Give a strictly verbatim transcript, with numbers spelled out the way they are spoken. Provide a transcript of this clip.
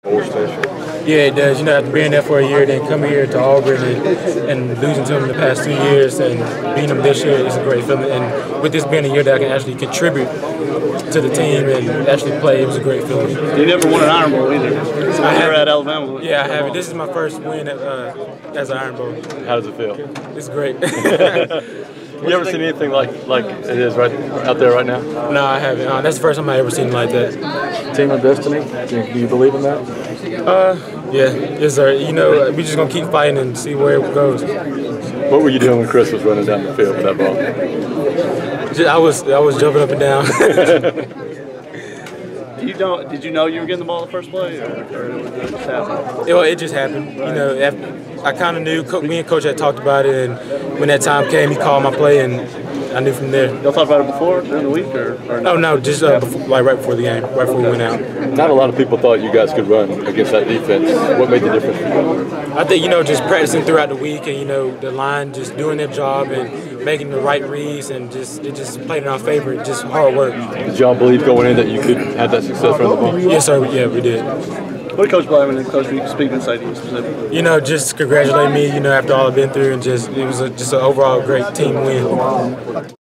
Yeah, it does. You know, after being there for a year, then coming here to Auburn and, and losing to them the past two years and beating them this year is a great feeling. And with this being a year that I can actually contribute to the team and actually play, it was a great feeling. You never won an Iron Bowl either. So I have at Alabama. Yeah, I have it. This is my first win at, uh, as an Iron Bowl. How does it feel? It's great. You ever seen anything like like it is right out there right now? No, I haven't. Uh, that's the first time I ever seen it like that. Team of destiny? Do you believe in that? Uh, yeah, yes, sir. You know, we just gonna keep fighting and see where it goes. What were you doing when Chris was running down the field with that ball? Just, I was I was jumping up and down. You don't? Did you know you were getting the ball the first play, or, or it just happened? It, well, it just happened. You know, after, I kind of knew. Me and Coach had talked about it, and when that time came, he called my play, and I knew from there. Y'all talked about it before during the week, or? or no, no, just uh, before, like right before the game, right before we went out. Not a lot of people thought you guys could run against that defense. What made the difference for you? I think, you know, just practicing throughout the week, and you know, the line just doing their job and making the right reads, and just it just played in our favor. Just hard work. Did y'all believe going in that you could have that success running the ball? Yes, sir. Yeah, we did. What did Coach Blackman and Coach Meek speak inside to you specifically? You know, just congratulate me. You know, after all I've been through, and just it was a, just an overall great team win.